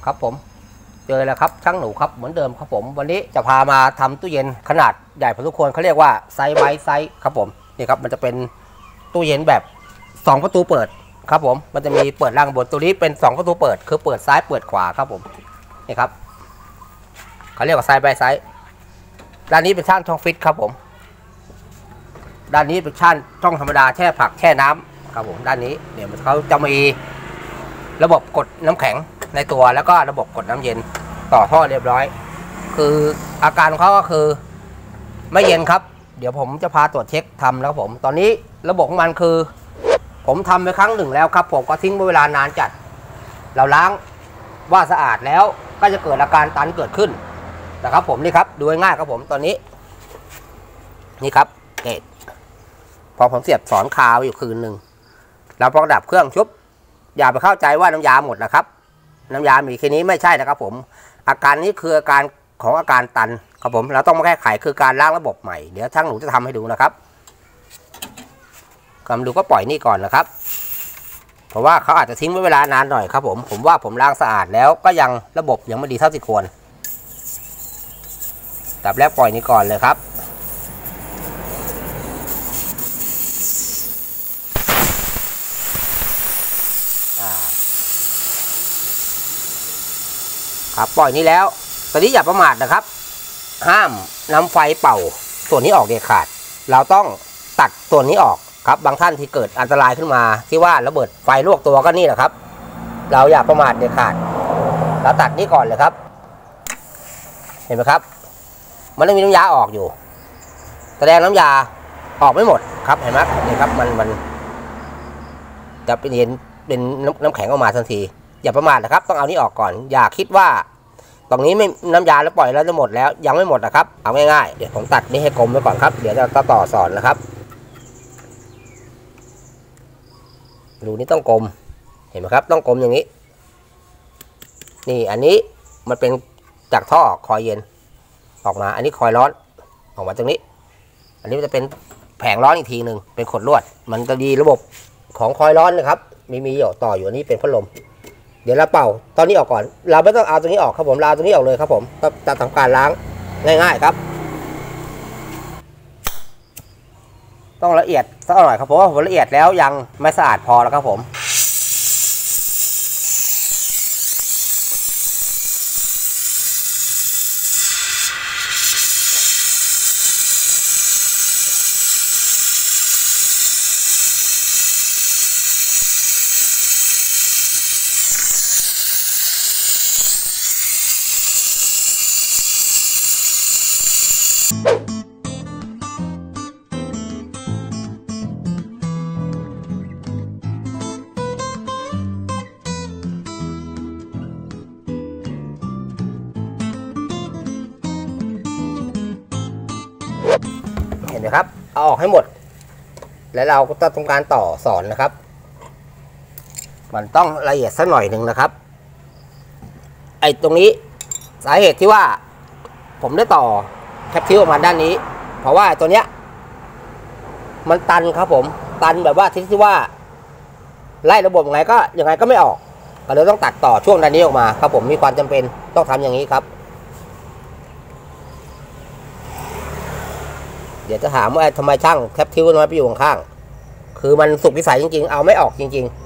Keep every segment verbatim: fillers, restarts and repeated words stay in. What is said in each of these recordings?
ครับผมเจอแล้วครับช่างหนูครับเหมือนเดิมครับผมวันนี้จะพามาทำตู้เย็นขนาดใหญ่พอสมควรเขาเรียกว่าไซส์ไวไซส์ครับผมนี่ครับมันจะเป็นตู้เย็นแบบสองประตูเปิดครับผมมันจะมีเปิดล่างบนตัวนี้เป็นสองประตูเปิดคือเปิดซ้ายเปิดขวาครับผมนี่ครับเขาเรียกว่าไซส์ไวไซส์ด้านนี้เป็นช่างช่องฟิตครับผมด้านนี้เป็นช่างช่องธรรมดาแช่ผักแช่น้ำครับผมด้านนี้เดี๋ยวเขาจะมีระบบกดน้ำแข็งในตัวแล้วก็ระบบกดน้ำเย็นต่อท่อเรียบร้อยคืออาการของเขาก็คือไม่เย็นครับเดี๋ยวผมจะพาตรวจเช็คทำแล้วผมตอนนี้ระบบของมันคือผมทำไปครั้งหนึ่งแล้วครับผมก็ทิ้งไว้เวลานานจัดเราล้างว่าสะอาดแล้วก็จะเกิดอาการตันเกิดขึ้นนะครับผมนี่ครับดูง่ายๆครับผมตอนนี้นี่ครับเกตพอผมเสียบสอนคาอยู่คืนหนึ่งแล้วพอดับเครื่องชุบอย่าไปเข้าใจว่าน้ำยาหมดนะครับน้ำยามีแค่นี้ไม่ใช่นะครับผมอาการนี้คืออาการของอาการตันครับผมเราต้องมาแก้ไขคือการล้างระบบใหม่เดี๋ยวช่างหนูจะทำให้ดูนะครับกำดูก็ปล่อยนี่ก่อนนะครับเพราะว่าเขาอาจจะทิ้งไว้เวลานานหน่อยครับผมผมว่าผมล้างสะอาดแล้วก็ยังระบบยังไม่ดีเท่าที่ควรดับแรกปล่อยนี่ก่อนเลยครับครับปล่อยนี้แล้วตอนนี้อย่าประมาทนะครับห้ามนำไฟเป่าส่วนนี้ออกเด็ดขาดเราต้องตัดส่วนนี้ออกครับบางท่านที่เกิดอันตรายขึ้นมาที่ว่าระเบิดไฟลวกตัวก็นี่แหละครับเราอย่าประมาทเด็ดขาดเราตัดนี้ก่อนเลยครับเห็นไหมครับมันต้องมีน้ำยาออกอยู่แสดงน้ำยาออกไม่หมดครับเห็นไหมนี่ครับมันมันจะเป็นเย็นเป็นน้ำแข็งออกมาทันทีอย่าประมาทนะครับต้องเอานี้ออกก่อนอย่าคิดว่าตรงนี้ไม่น้ำยาแล้วปล่อยแล้วจะหมดแล้วยังไม่หมดนะครับเอาง่ายๆเดี๋ยวผมตัดนี้ให้กลมไว้ก่อนครับเดี๋ยวจะต่อสอนนะครับรูนี้ต้องกลมเห็นไหมครับต้องกลมอย่างนี้นี่อันนี้มันเป็นจากท่อคอยเย็นออกมาอันนี้คอยร้อนออกมาตรงนี้อันนี้จะเป็นแผงร้อนอีกทีหนึ่งเป็นขดลวดมันจะดีระบบของคอยร้อนนะครับมีมีอยู่ต่ออยู่อันนี้เป็นพัดลมเดี๋ยวเราเป่าตอนนี้ออกก่อนเราไม่ต้องเอาตรงนี้ออกครับผมเราตรงนี้ออกเลยครับผมจะทำการล้างง่ายๆครับต้องละเอียดสักหน่อยครับเพราะว่าผมละเอียดแล้วยังไม่สะอาดพอแล้วครับผมเห็นไหมครับเอาออกให้หมดแล้วเราก็ต้องทำการต่อสอนนะครับมันต้องละเอียดสักหน่อยหนึ่งนะครับไอ้ตรงนี้สาเหตุที่ว่าผมได้ต่อแคปทิวออกมาด้านนี้เพราะว่าตัวเนี้ยมันตันครับผมตันแบบว่าที่ที่ว่าไล่ระบบยังไงก็ยังไงก็ไม่ออกก็เลยต้องตัดต่อช่วงด้านนี้ออกมาครับผมมีความจำเป็นต้องทำอย่างนี้ครับเดี๋ยวจะถามว่าทำไมช่างแคปทิวน้อยไปอยู่ข้างๆคือมันสุกวิสัยจริงๆเอาไม่ออกจริงๆ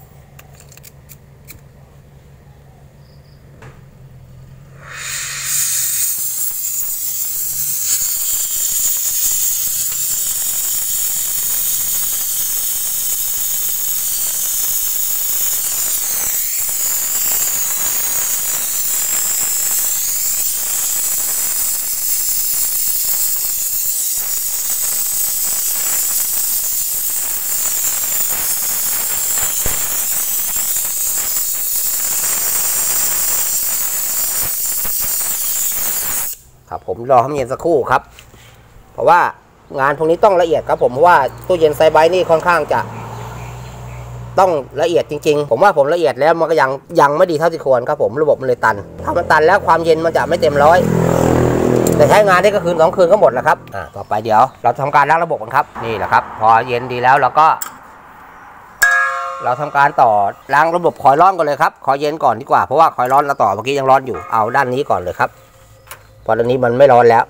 ครับผมรอให้เย็นสักครู่ครับเพราะว่างานพวกนี้ต้องละเอียดครับผมเพราะว่าตู้เย็นไซส์ไบนี่ค่อนข้างจะต้องละเอียดจริงๆผมว่าผมละเอียดแล้วมันก็ยังยังไม่ดีเท่าที่ควรครับผมระบบมันเลยตันถ้ามันตันแล้วความเย็นมันจะไม่เต็มร้อยแต่ใช้งานได้ก็คืนสองคืนก็หมดแล้วครับอ่าต่อไปเดี๋ยวเราทำการล้างระบบกันครับนี่แหละครับพอเย็นดีแล้วเราก็เราทำการต่อล้างระบบคอยล์ร้อนก่อนเลยครับคอยเย็นก่อนดีกว่าเพราะว่าคอยล์ร้อนเราต่อเมื่อกี้ยังร้อนอยู่เอาด้านนี้ก่อนเลยครับเพราะด้านนี้มันไม่ร้อนแล้ว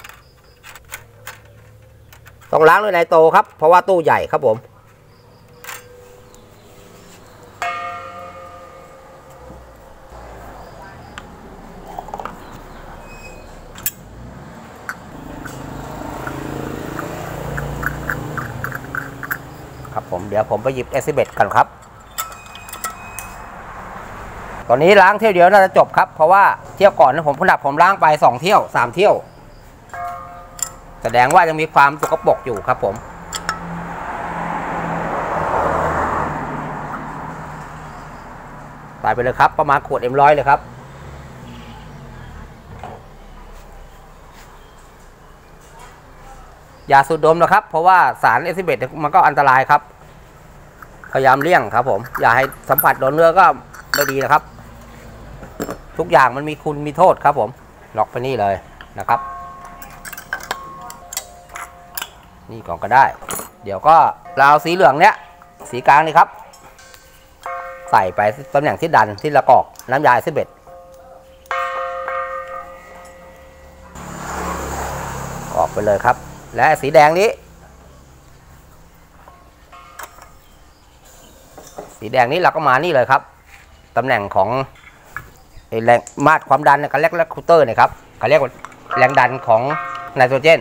ต้องล้างด้วยไนโตรครับเพราะว่าตู้ใหญ่ครับผมครับผมเดี๋ยวผมไปหยิบ เอส สิบเอ็ด กันครับตอนนี้ล้างเที่ยวเดียวน่าจะจบครับเพราะว่าเที่ยวก่อนนะผมขนาดผมล้างไปสองเที่ยวสามเที่ยวแสดงว่ายังมีความสกปรกอยู่ครับผมใส่ไปเลยครับประมาณขวดเอ็มร้อยเลยครับอย่าสูดดมนะครับเพราะว่าสาร เอส สิบเอ็ด มันก็อันตรายครับพยายามเลี่ยงครับผมอย่าให้สัมผัสโดนเนื้อก็ไม่ดีนะครับทุกอย่างมันมีคุณมีโทษครับผมล็อกไปนี่เลยนะครับนี่ก่อนก็ได้เดี๋ยวก็เราสีเหลืองเนี้ยสีกลางนี่ครับใส่ไปตำแหน่งที่ดันที่ละกอกน้ำยา เอส สิบเอ็ด ออกไปเลยครับและสีแดงนี้สีแดงนี้เราก็มานี่เลยครับตำแหน่งของแรงมาตรความดันเขาเรียกแรคูเตอร์นะครับเขาเรียกว่าแรงดันของไนโตรเจน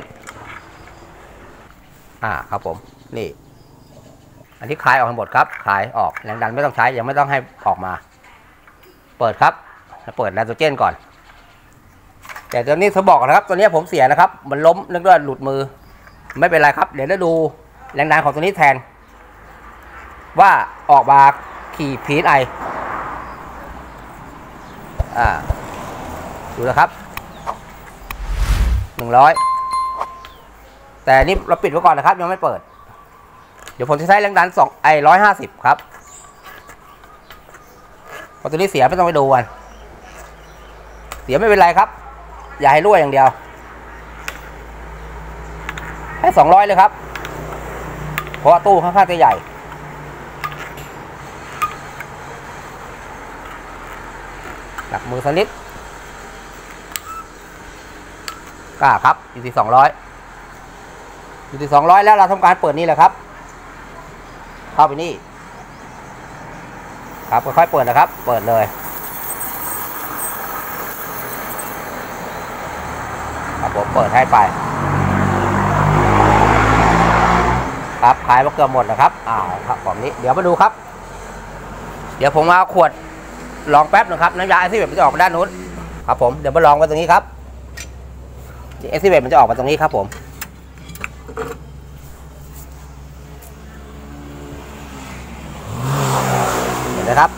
อ่าครับผมนี่อันที่คลายออกทั้งหมดครับคลายออกแรงดันไม่ต้องใช้ยังไม่ต้องให้ออกมาเปิดครับเปิดไนโตรเจนก่อนแต่ตัวนี้เขาบอกนะครับตัวนี้ผมเสียนะครับมันล้มนึกว่าหลุดมือไม่เป็นไรครับเดี๋ยวได้ดูแรงดันของตัวนี้แทนว่าออกมาขี่พีไออ่าดูนะครับหนึ่งร้อยแต่นี่เราปิดไว้ก่อนนะครับยังไม่เปิดเดี๋ยวผมจะใช้แรงดันสองไอร้อยห้าสิบครับพอตัวนี้เสียไม่ต้องไปดูกันเสียไม่เป็นไรครับอย่าให้รั่วอย่างเดียวให้สองร้อยเลยครับเพราะว่าตู้ค่อนข้างจะใหญ่หนักมือสนิทกล้าครับอยู่ที่สองร้อยอยู่ที่สองร้อยแล้วเราทำการเปิดนี่แหละครับเข้าไปนี่ครับค่อยๆเปิดนะครับเปิดเลยครับผมเปิดให้ไปครับขายมาเกือบหมดนะครับอ้าวครับผมนี้เดี๋ยวมาดูครับเดี๋ยวผมเอาขวดลองแป๊บนึงครับน้ำยา เอส สิบเอ็ด มันจะออกมาด้านนู้นครับผมเดี๋ยวมาลองกันตรงนี้ครับ เอส สิบเอ็ด มันจะออกมาตรงนี้ครับผมเห็นไหมครับ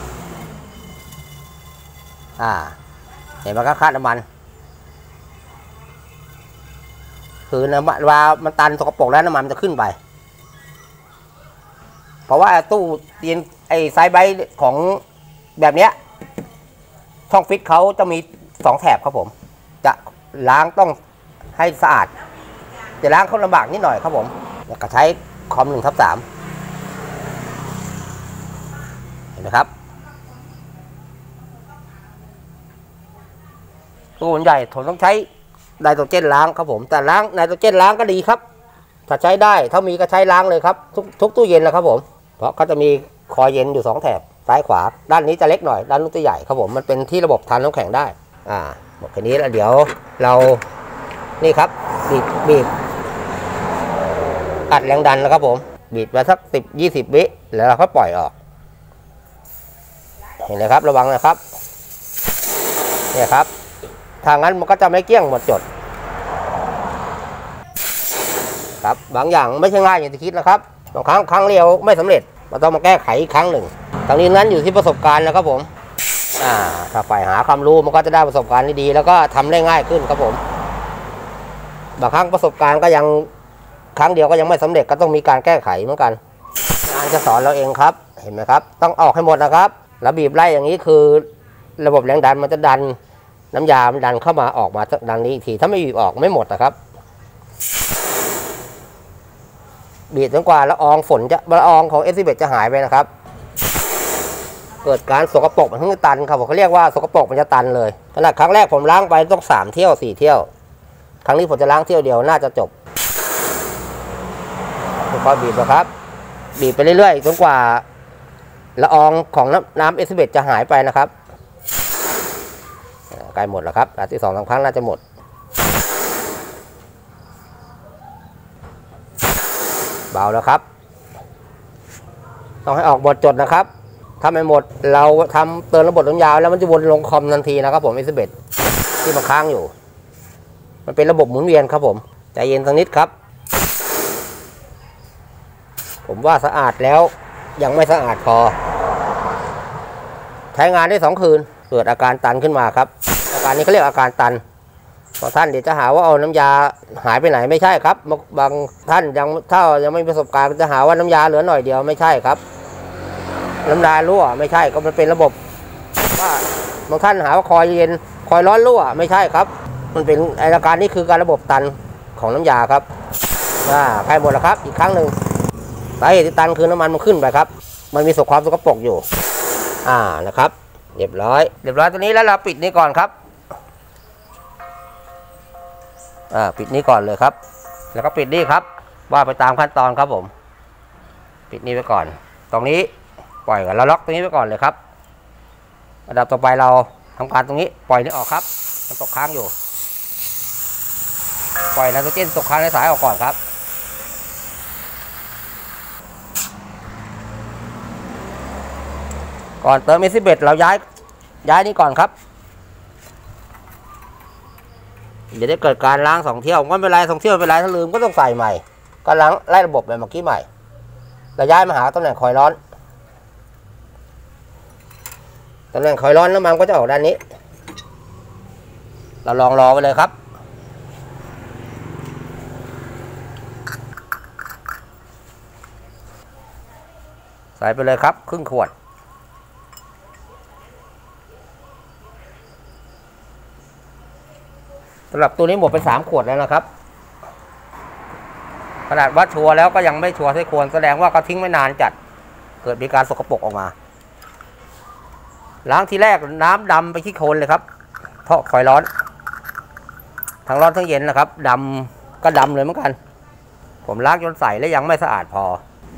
อ่าเห็นไหมครับคาดน้ำมันคือน้ำมันว่ามันตันสกปรกแล้วน้ำมันมันจะขึ้นไปเพราะว่าตู้เตียนไอ้ไซส์ไบต์ของแบบเนี้ยช่องฟิตเขาจะมีสองแถบครับผมจะล้างต้องให้สะอาดจะล้างเขาลำบากนิดหน่อยครับผมแล้วก็ใช้คอมหนึ่งทับสามเห็นไหมครับตู้ใหญ่ผมต้องใช้ไนโตรเจนล้างครับผมแต่ล้างไนโตรเจนล้างก็ดีครับถ้าใช้ได้ถ้ามีก็ใช้ล้างเลยครับทุกทุกตู้เย็นแล้วครับผมเพราะเขาจะมีคอยเย็นอยู่สองแถบซ้ายขวาด้านนี้จะเล็กหน่อยด้านนู้นจะใหญ่ครับผมมันเป็นที่ระบบทานน้ำแข็งได้อ่าหมดแค่นี้แล้วเดี๋ยวเรานี่ครับบีบบีบอัดแรงดันแล้วครับผมบีบไปสักสิบยี่สิบวิแล้วเราค่อยปล่อยออกเห็นไหมครับระวังนะครับเนี่ยครับทางนั้นมันก็จะไม่เกลี้ยงหมดจดครับบางอย่างไม่ใช่ง่ายอย่างที่คิดนะครับบางครั้งครั้งเดียวไม่สำเร็จเราต้องมาแก้ไขอีกครั้งหนึ่งตรงนี้นั้นอยู่ที่ประสบการณ์นะครับผมอ่าถ้าฝ่ายหาความรู้มันก็จะได้ประสบการณ์ที่ดีแล้วก็ทำได้ง่ายขึ้นครับผมบางครั้งประสบการณ์ก็ยังครั้งเดียวก็ยังไม่สำเร็จก็ต้องมีการแก้ไขเหมือนกันงานจะสอนเราเองครับเห็นไหมครับต้องออกให้หมดนะครับแล้วบีบไล่อย่างนี้คือระบบแรงดันมันจะดันน้ำยามันดันเข้ามาออกมาดังนี้อีกทีถ้าไม่บีบออกไม่หมดนะครับบีบจนกว่าละอองฝนจะละอองของ เอส สิบเอ็ด จะหายไปนะครับเกิดการสกปรกมันถึงตันครับผมเขาเรียกว่าสกปรกมันจะตันเลยขนาดครั้งแรกผมล้างไปต้องสามเที่ยวสี่เที่ยวครั้งนี้ผมจะล้างเที่ยวเดียวน่าจะจบค่อยๆบีบนะครับบีบไปเรื่อยๆจนกว่าละอองของน้ำน้ำเอสเบตจะหายไปนะครับใกล้หมดแล้วครับอาทิตย์สองสามครั้งน่าจะหมดเบาแล้วครับต้องให้ออกหมดจดนะครับถ้าไม่หมดเราทำเติมระบบน้ำยาแล้วมันจะวนลงคอมทันทีนะครับผมเอสเบตที่มันค้างอยู่มันเป็นระบบหมุนเวียนครับผมใจเย็นสักนิดครับผมว่าสะอาดแล้วยังไม่สะอาดพอใช้งานได้สองคืนเกิดอาการตันขึ้นมาครับอาการนี้เขาเรียกอาการตันบางท่านเดี๋ยวจะหาว่าเอาน้ำยาหายไปไหนไม่ใช่ครับบางท่านยังถ้ายังไม่มีประสบการณ์จะหาว่าน้ำยาเหลือหน่อยเดียวไม่ใช่ครับน้ำยารั่วไม่ใช่ก็มันเป็นระบบว่าบางท่านหาว่าคอยเย็นคอยร้อนรั่วไม่ใช่ครับมันเป็นอาการนี้คือการระบบตันของน้ำยาครับอ่าใกล้หมดแล้วครับอีกครั้งหนึ่งสาเหตุที่ตันคือน้ำมันมันขึ้นไปครับมันมีสความสกปรกอยู่อ่านะครับเรียบร้อยเรียบร้อยตัวนี้แล้วเราปิดนี้ก่อนครับอ่าปิดนี้ก่อนเลยครับแล้วก็ปิดนี่ครับว่าไปตามขั้นตอนครับผมปิดนี้ไว้ก่อนตรงนี้ปล่อยก่อนเราล็อกตรงนี้ไว้ก่อนเลยครับระดับต่อไปเราทำการตรงนี้ปล่อยนี้ออกครับมันตกค้างอยู่ปล่อยไนโตรเจนตกค้างในสายออกก่อนครับก่อนเติมเอซิเบตเราย้ายย้ายนี้ก่อนครับเดี๋ยวได้เกิดการล้างสองเที่ยวก็ไม่เป็นไรสองเที่ยวไม่เป็นไรถ้าลืมก็ต้องใส่ใหม่ก็ล้างไล่ระบบแบบเมื่อกี้ใหม่เราย้ายมาหาตำแหน่งคอยร้อนตำแหน่งคอยร้อนน้ำมันก็จะออกด้านนี้เราลองรอไปเลยครับใส่ไปเลยครับครึ่งขวดสำหรับตัวนี้หมดเป็นสามขวดแล้วนะครับขนาดวัดชัวร์แล้วก็ยังไม่ชัวร์ที่ควรแสดงว่าเขาทิ้งไม่นานจัดเกิดมีการสกปรกออกมาล้างทีแรกน้ำดำไปที่โคนเลยครับเพราะคอยร้อนทั้งร้อนทั้งเย็นนะครับดำก็ดำเลยเหมือนกันผมล้างจนใสแล้วยังไม่สะอาดพอ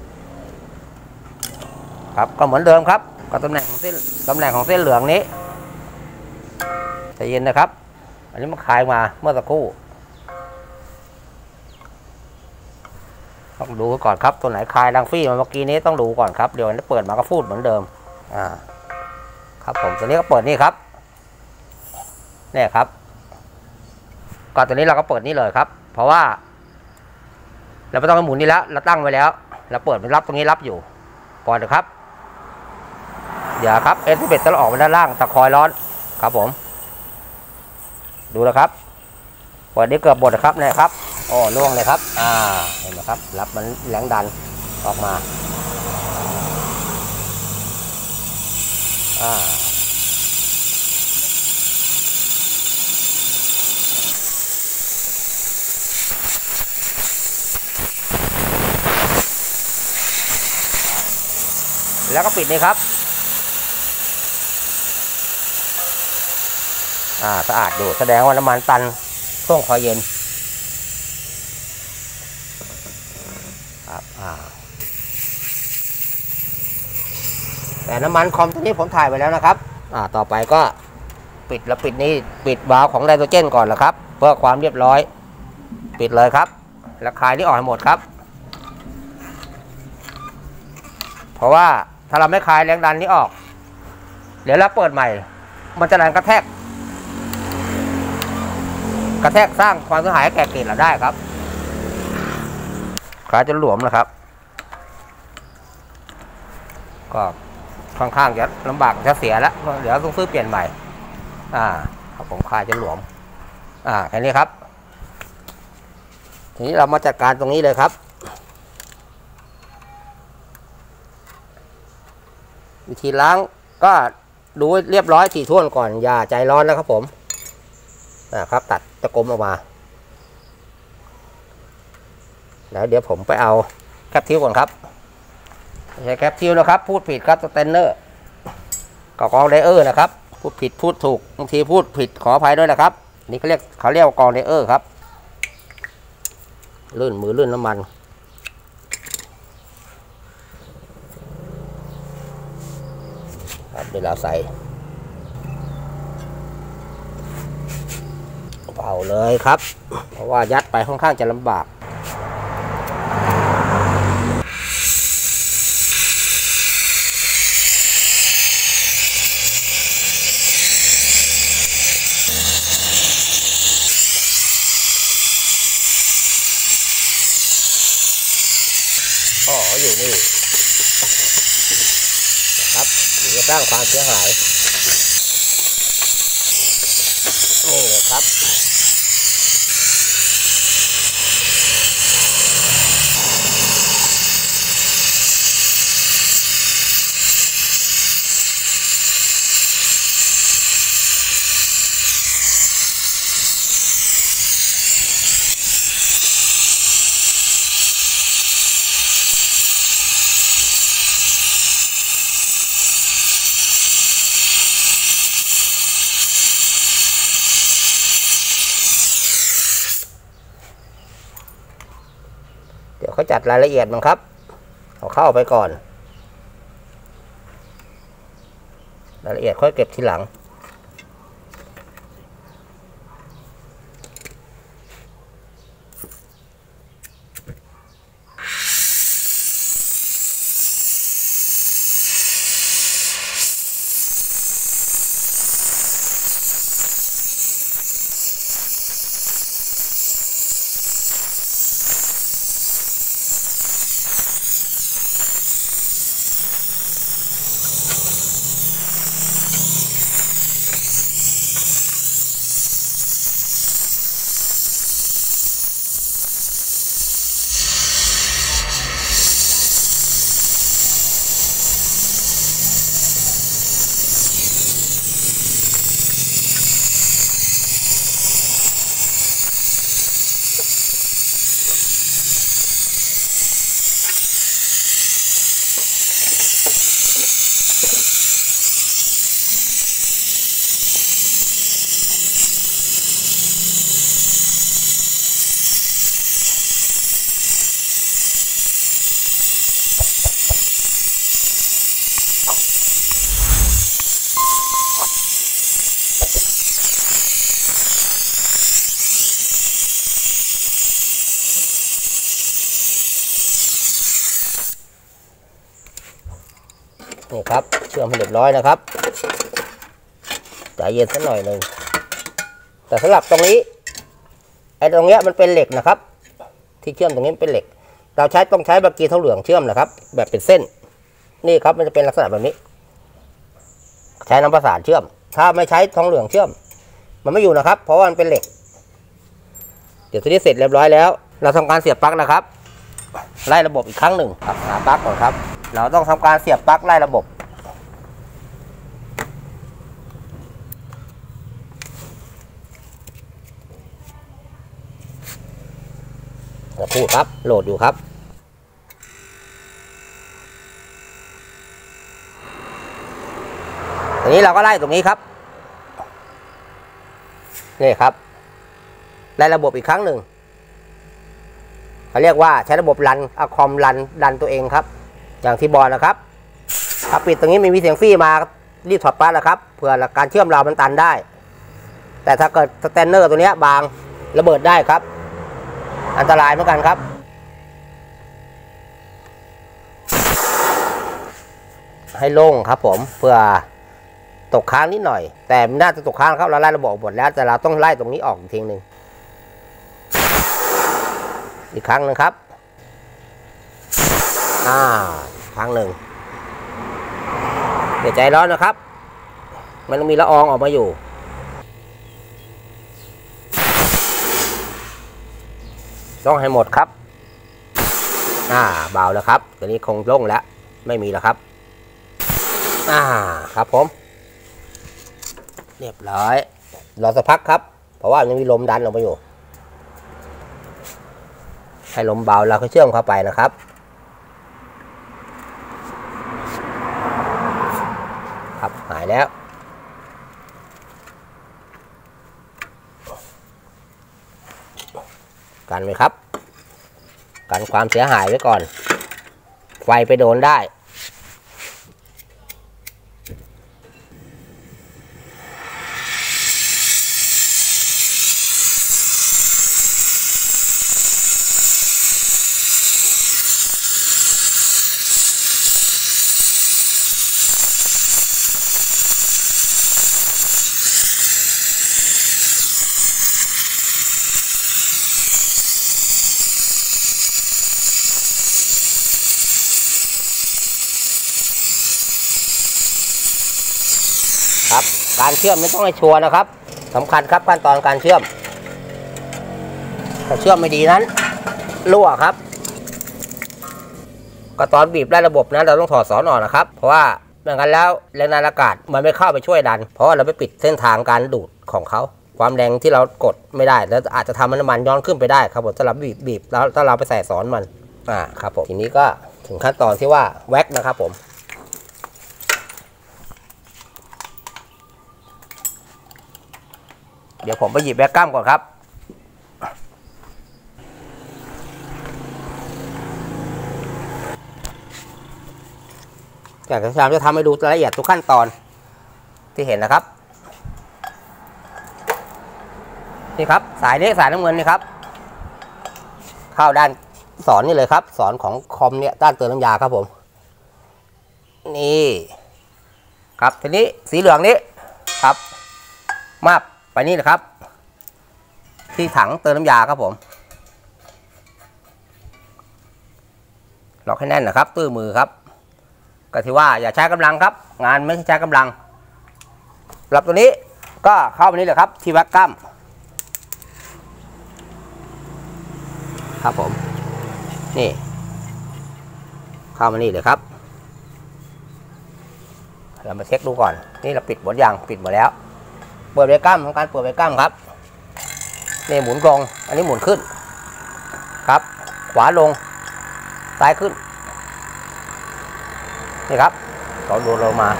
ครับก็เหมือนเดิมครับก็ตำแหน่งของเส้นตำแหน่งของเส้นเหลืองนี้ใจเย็นนะครับอันนี้มันคลายมาเมื่อสักครู่ต้องดูก่อนครับตัวไหนคลายดังฟี่มาเมื่อกี้นี้ต้องดูก่อนครับเดี๋ยวนี้เปิดมาก็ฟูดเหมือนเดิมอ่าครับผมตัวนี้ก็เปิดนี่ครับเนี่ยครับก่อนตัวนี้เราก็เปิดนี่เลยครับเพราะว่าเราไม่ต้องไปหมุนนี่แล้วเราตั้งไว้แล้วเราเปิดมันรับตรงนี้รับอยู่ปล่อยเลยครับเดี๋ยวครับเอสเบตจะออกไปด้านล่างตะคอยร้อนครับผมดูนะครับเปิดนี้เกือบบดนะครับเนี่ยครับโอ้ล่วงเลยครับอ่าเห็นไหมครับรับมันแรงดันออกมาอ่าแล้วก็ปิดนี่ครับอ่าสะอาดดูแสดงว่าน้ำมันตันช่วงคอยเย็นครับอ่าแต่น้ำมันคอมตัวนี้ผมถ่ายไว้แล้วนะครับอ่าต่อไปก็ปิดแล้วปิดนี่ปิดวาล์วของไนโตรเจนก่อนแล้วครับเพื่อความเรียบร้อยปิดเลยครับแล้วคลายนี่ออกให้หมดครับเพราะว่าถ้าเราไม่คลายแรงดันนี้ออกเดี๋ยวเราเปิดใหม่มันจะแรงกระแทกกระแทกสร้างความเสียหายแก่เกล็ดเราได้ครับคลายจนหลวมนะครับก็ค่อนข้างจะลำบากจะเสียแล้วเดี๋ยวต้องซื้อเปลี่ยนใหม่อ่าครับผมคลายจนหลวมอ่าแค่นี้ครับทีนี้เรามาจัดการตรงนี้เลยครับวิธีล้างก็ดูเรียบร้อยถี่ถ้วนก่อนอย่าใจร้อนนะครับผมนะครับตัดตะกรมออกมาแล้วเดี๋ยวผมไปเอาแคปทิวก่อนครับไม่ใช่แคปทิวนะครับพูดผิดครับสเตนเนอร์กกองไดเออร์นะครับพูดผิดพูดถูกบางทีพูดผิดขออภัยด้วยนะครับนี่เขาเรียกเขาเรียกว่ากองไดเออร์ครับลื่นมือลื่นน้ำมันครับเดี๋ยวเราใส่เป่าเลยครับเพราะว่ายัดไปค่อนข้างจะลำบากอ๋ออยู่นี่ครับนี่จะสร้างความเสียหายนี่ครับเดี๋ยวเขาจัดรายละเอียดมันครับเอาเข้าไปก่อนรายละเอียดค่อยเก็บทีหลังนี่ครับเชื่อมให้เรียบร้อยนะครับใจเย็นสักหน่อยหนึ่งแต่สำหรับตรงนี้ไอ้ตรงเนี้ยมันเป็นเหล็กนะครับที่เชื่อมตรงนี้เป็นเหล็กเราใช้ต้องใช้บากีเท่าเหลืองเชื่อมนะครับแบบเป็นเส้นนี่ครับมันจะเป็นลักษณะแบบนี้ใช้น้ำประสานเชื่อมถ้าไม่ใช้ทองเหลืองเชื่อมมันไม่อยู่นะครับเพราะว่ามันเป็นเหล็กเดี๋ยวทีนี้เสร็จเรียบร้อยแล้วเราทำการเสียบปลั๊กนะครับไล่ระบบอีกครั้งหนึ่งครับหาปลั๊กก่อนครับเราต้องทำการเสียบปลั๊กไล่ระบบจะพูดครับโหลดอยู่ครับทีนี้เราก็ไล่ตรงนี้ครับนี่ครับไล่ระบบอีกครั้งหนึ่งเขาเรียกว่าใช้ระบบรันอะคอมรันดันตัวเองครับอย่างที่บอกนะครับถ้าปิดตรงนี้ไม่มีเสียงฟี่มารีบถอดปลั๊กนะครับเพื่อการเชื่อมเรามันตันได้แต่ถ้าเกิดสแตนเนอร์ตัวนี้บางระเบิดได้ครับอันตรายเหมือนกันครับให้โล่งครับผมเพื่อตกค้างนิดหน่อยแต่น่าจะตกค้างครับเราไล่ระบบหมดแล้วแต่เราต้องไล่ตรงนี้ออกอีกทีหนึ่งอีกครั้งหนึ่งครับอ่าครั้งหนึ่งเดี๋ยวใจร้อนนะครับมันต้องมีละอองออกมาอยู่ต้องให้หมดครับอ่าเบาแล้วครับตัวนี้คงโล่งแล้วไม่มีแล้วครับอ่าครับผมเรียบร้อยรอสักพักครับเพราะว่ายังมีลมดันออกมาอยู่ให้ลมเบาเราก็เชื่อมเข้าไปนะครับครับหายแล้วกันไหมครับกันความเสียหายไว้ก่อนไฟไปโดนได้ครับการเชื่อมไม่ต้องให้ชัวร์นะครับสำคัญครับขั้นตอนการเชื่อมถ้าเชื่อมไม่ดีนั้นรั่วครับก็ตอนบีบได้ระบบนั้นเราต้องถอดสอนออกนะครับเพราะว่าไม่งั้นแล้วแรงดันอากาศมันไม่เข้าไปช่วยดันเพราะว่าเราไปปิดเส้นทางการดูดของเขาความแรงที่เรากดไม่ได้แล้วอาจจะทำน้ำมันย้อนขึ้นไปได้ครับผมถ้าเราบีบบีบแล้วถ้าเราไปใส่สอนมันอ่าครับผมทีนี้ก็ถึงขั้นตอนที่ว่าแว็กนะครับผมเดี๋ยวผมไปหยิบแว็กกัมก่อนครับอยากจะพยายามจะทำให้ดูละเอียดทุกขั้นตอนที่เห็นนะครับนี่ครับสายนี้สายน้ำเงินนี่ครับเข้าด้านสอนนี่เลยครับสอนของคอมเนี่ยด้านเติมน้ำยาครับผมนี่ครับทีนี้สีเหลืองนี้ครับมาบไปนี่นะครับที่ถังเติมน้ำยาครับผมล็อกให้แน่นนะครับตื้อมือครับก็ที่ว่าอย่าใช้กำลังครับงานไม่ใช้กำลังสำหรับตัวนี้ก็เข้ามานี่เลยครับที่แว็กกัมครับผมนี่เข้ามานี่เลยครับเรามาเช็คดูก่อนนี่เราปิดหมดยังปิดหมดแล้วเปิดแว็กกัมทำการเปิดแว็กกัมครับนี่หมุนลงอันนี้หมุนขึ้นครับขวาลงซ้ายขึ้นนี่ครับเราดูลงมา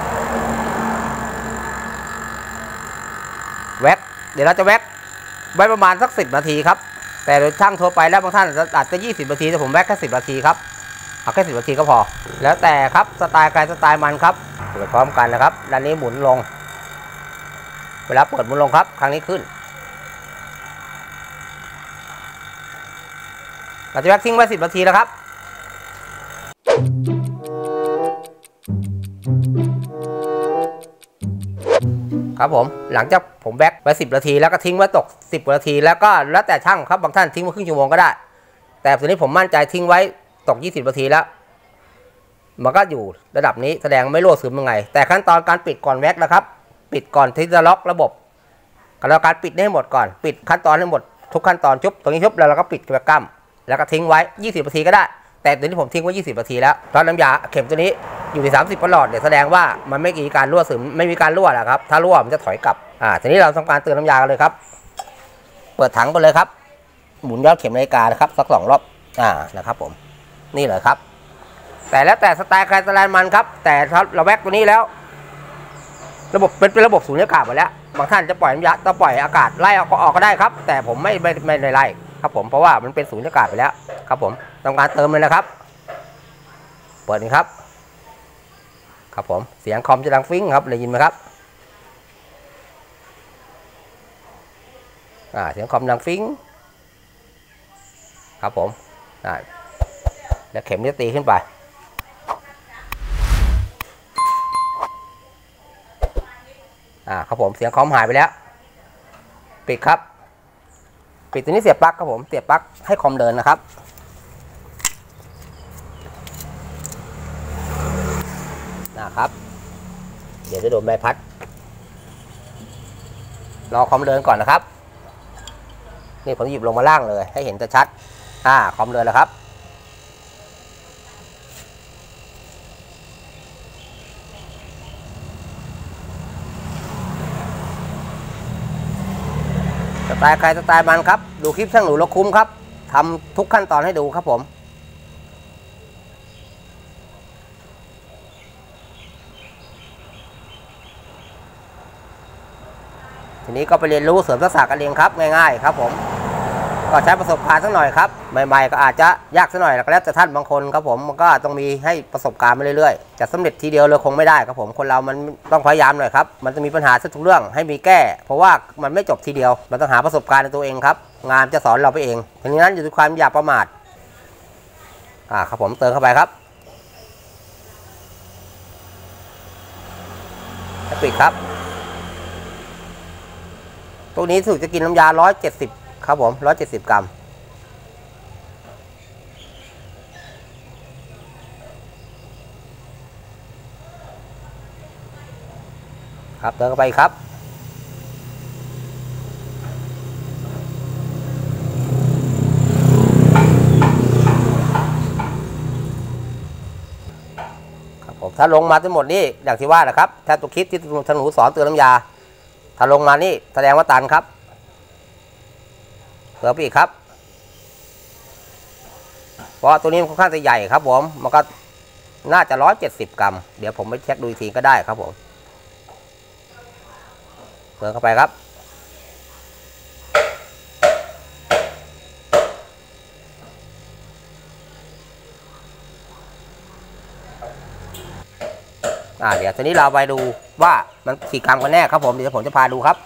แว็กเดี๋ยวเราจะแว็กไว้ประมาณสักสิบนาทีครับแต่โดยช่างทั่วไปแล้วบางท่านอาจจะยี่สิบนาทีแต่ผมแว็กแค่สิบนาทีครับเอาแค่สิบนาทีก็พอแล้วแต่ครับสไตล์ใครสไตล์มันครับเปิดพร้อมกันนะครับด้านนี้หมุนลงเวลาเปิดหมุนลงครับครั้งนี้ขึ้นเราจะแว็กทิ้งไว้สิบนาทีแล้วครับครับผมหลังจากผมแว็กไว้สิบนาทีแล้วก็ทิ้งไว้ตกสิบนาทีแล้วก็แล้วแต่ช่างครับบางท่านทิ้งไว้ครึ่งชั่วโมงก็ได้แต่ตัวนี้ผมมั่นใจทิ้งไว้ตกยี่สิบนาทีแล้วมันก็อยู่ระดับนี้แสดงไม่รั่วซึมยังไงแต่ขั้นตอนการปิดก่อนแว็กนะครับปิดก่อนที่จะล็อกระบบแล้วการปิดให้หมดก่อนปิดขั้นตอนให้หมดทุกขั้นตอนชุบตรงนี้ชุบแล้วเราก็ปิดแว็กกัมแล้วก็ทิ้งไว้ยี่สิบนาทีก็ได้แต่ตัวนี้ผมทิ้งไว้ยี่สิบนาทีแล้วเพราะน้ำยาเข็มตัวนี้อยู่ที่สามสิบหลอดเนี่ยแสดงว่ามันไม่มีการรั่วซึมไม่มีการรั่วแหละครับถ้ารั่วมันจะถอยกลับอ่าทีนี้เราทำการเติมน้ำยากันเลยครับเปิดถังไปเลยครับหมุนย้อนเข็มนาฬิกานะครับสักสองรอบอ่านะครับผมนี่เลยครับแต่แล้วแต่สไตล์ใครสไตล์มันครับแต่เราแว็กตัวนี้แล้วระบบเป็นเป็นระบบสูญญากาศหมดแล้วบางท่านจะปล่อยน้ำยาจะปล่อยอากาศไล่ออกออกก็ได้ครับแต่ผมไม่ไม่ไม่ไล่ครับผมเพราะว่ามันเป็นสูญญากาศไปแล้วครับผมต้องการเติมเลยนะครับเปิดนี่ครับครับผมเสียงคอมจะดังฟิ้งครับได้ยินไหมครับอ่าเสียงคอมดังฟิ้งครับผมอ่าแล้วเข็มจะตีขึ้นไปอ่าครับผมเสียงคอมหายไปแล้วปิดครับปิดตัวนี้เสียบปลั๊กครับผมเสียบปลั๊กให้คอมเดินนะครับนะครับเดี๋ยวจะโดนใบพัดรอคอมเดินก่อนนะครับนี่ผมหยิบลงมาล่างเลยให้เห็นจะชัดอ่าคอมเดินแล้วครับสไตล์ใครสไตล์มันครับดูคลิปช่างหนูแล้วคุ้มครับทำทุกขั้นตอนให้ดูครับผมทีนี้ก็ไปเรียนรู้เสริมทักษะกันเองครับง่ายๆครับผมก็ใช้ประสบการณ์สักหน่อยครับใหม่ๆก็อาจจะยากสักหน่อยแล้วแต่ท่านบางคนครับผมมันก็ต้องมีให้ประสบการณ์ไปเรื่อยๆจะสำเร็จทีเดียวเลยคงไม่ได้ครับผมคนเรามันต้องพยายามหน่อยครับมันจะมีปัญหาทุกเรื่องให้มีแก้เพราะว่ามันไม่จบทีเดียวมันต้องหาประสบการณ์ในตัวเองครับงานจะสอนเราไปเองเพราะฉะนั้นอยู่ที่ความอย่าประมาทอ่าครับผมเติมเข้าไปครับปิดครับตัวนี้สูตรจะกินน้ำยาร้อยเจ็ดสิบครับผมร้อยเจ็ดสิบกรัมครับเติมเข้าไปครับครับผมถ้าลงมาทั้งหมดนี่อย่างที่ว่านะครับถ้าตัวคิดที่ท่านหนูสอนเติมน้ำยาถ้าลงมานี่แสดงว่าตันครับเติมไปอีกครับเพราะตัวนี้มันค่อนข้างจะใหญ่ครับผมมันก็น่าจะร้อยเจ็ดสิบกรัมเดี๋ยวผมไปเช็คดูอีกทีก็ได้ครับผมเติมเข้าไปครับอ่าเดี๋ยวทีนี้เราไปดูว่ามันกี่กรัมกันแน่ครับผมเดี๋ยวผมจะพาดูครับ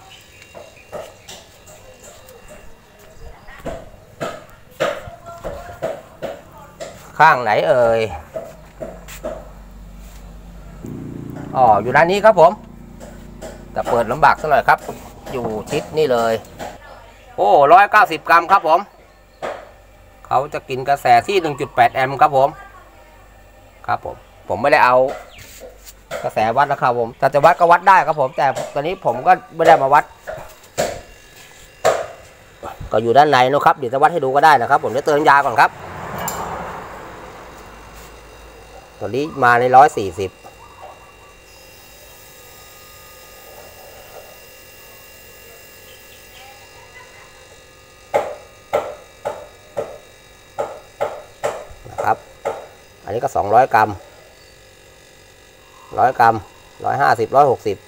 ข้างไหนเอ่ยอ๋ออยู่ด้านนี้ครับผมแต่เปิดลำบากสักหน่อยครับอยู่ชิดนี่เลยโอ้ร้อยเก้าสิบกรัมครับผมเขาจะกินกระแสที่ หนึ่งจุดแปด แอมป์ครับผมครับผมผมไม่ได้เอากระแสวัดนะครับผมแต่จะวัดก็วัดได้ครับผมแต่ตอนนี้ผมก็ไม่ได้มาวัดก็อยู่ด้านในนะครับเดี๋ยวจะวัดให้ดูก็ได้นะครับผมจะเติมยาก่อนครับตัวนี้มาในร้อยสี่สิบนะครับอันนี้ก็สองร้อยกรัมร้อยกรัมร้อยห้าสิบร้อยหกสิบ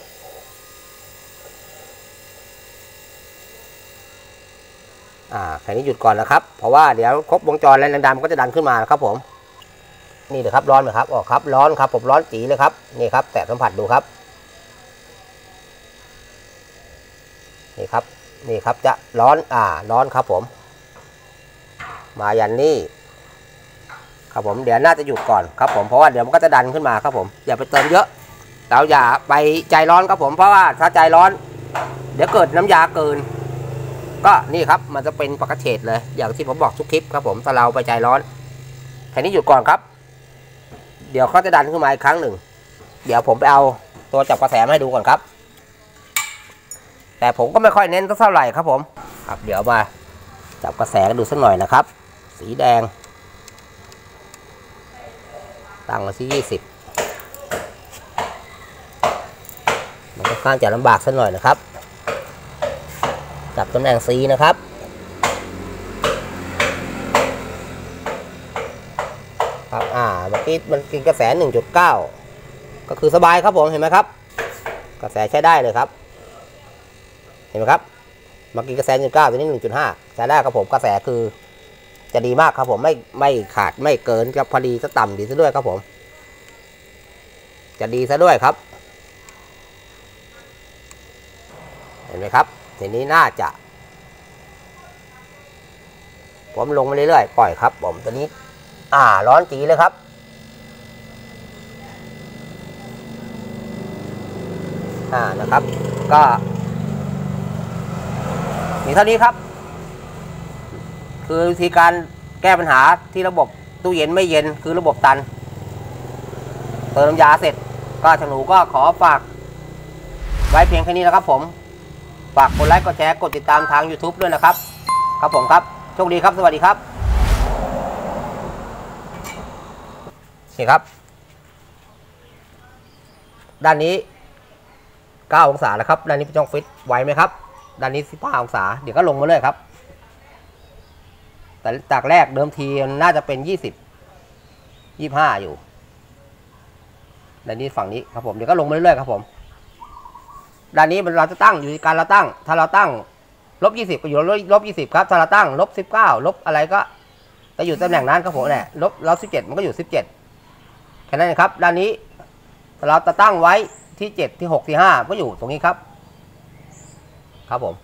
อ่าแค่นี้หยุดก่อนนะครับเพราะว่าเดี๋ยวครบวงจรแล้วแรงดันก็จะดันขึ้นมาครับผมนี่เลยครับร้อนไหมครับออกครับร้อนครับผมร้อนจีเลยครับนี่ครับแตะสัมผัสดูครับนี่ครับนี่ครับจะร้อนอ่าร้อนครับผมมายันนี่ครับผมเดี๋ยวน่าจะหยุดก่อนครับผมเพราะว่าเดี๋ยวมันก็จะดันขึ้นมาครับผมอย่าไปเติมเยอะเราอย่าไปใจร้อนครับผมเพราะว่าถ้าใจร้อนเดี๋ยวเกิดน้ำยาเกินก็นี่ครับมันจะเป็นปกติเลยอย่างที่ผมบอกทุกคลิปครับผมถ้าเราไปใจร้อนแค่นี้หยุดก่อนครับเดี๋ยวเขาจะดันขึ้นมาอีกครั้งหนึ่งเดี๋ยวผมไปเอาตัวจับกระแสมาให้ดูก่อนครับแต่ผมก็ไม่ค่อยเน้นเท่าไหร่ครับผมครับเดี๋ยวมาจับกระแสกันดูสักหน่อยนะครับสีแดงตั้งมาที่ยี่สิบมันก็ค่อนข้างจะลำบากสักหน่อยนะครับจับตำแหน่งสีนะครับครับอ่าเมื่อกี้มันกินกระแส หนึ่งจุดเก้า ก็คือสบายครับผมเห็นไหมครับกระแสใช้ได้เลยครับเห็นไหมครับเมื่อกี้กระแส หนึ่งจุดเก้า ตัวนี้ หนึ่งจุดห้า ใช้ได้ครับผมกระแสคือจะดีมากครับผมไม่ไม่ขาดไม่เกินกับพอดีจะต่ำดีซะด้วยครับผมจะดีซะด้วยครับเห็นไหมครับทีนี้น่าจะผมลงมาเรื่อยๆปล่อยครับผมตัวนี้อ่าร้อนจีเลยครับอ่านะครับก็มีเท่านี้ครับคือวิธีการแก้ปัญหาที่ระบบตู้เย็นไม่เย็นคือระบบตันเติมน้ำยาเสร็จก็ช่างหนูก็ขอฝากไว้เพียงแค่นี้นะครับผมฝากกดไลค์กดแชร์กดติดตามทาง ยูทูบ ด้วยนะครับครับผมครับโชคดีครับสวัสดีครับนี่ครับด้านนี้เก้าองศาแล้วครับด้านนี้เป็นช่องฟิตไหวไหมครับด้านนี้สิบห้าองศาเดี๋ยวก็ลงมาเลยครับแต่จากแรกเดิมทีน่าจะเป็นยี่สิบ ยี่สิบห้าอยู่ด้านนี้ฝั่งนี้ครับผมเดี๋ยวก็ลงมาเรื่อยๆครับผมด้านนี้เราจะตั้งอยู่ที่การเราตั้งถ้าเราตั้งลบยี่สิบก็อยู่ลบยี่สิบครับถ้าเราตั้งลบสิบเก้าลบอะไรก็จะอยู่ตำแหน่งนั้นครับผมเนี่ยลบลบสิบเจ็ดมันก็อยู่สิบเจ็ดแค่นั้นครับด้านนี้เราจะตั้งไว้ที่เจ็ดที่หกที่ห้าก็อยู่ตรงนี้ครับครับผม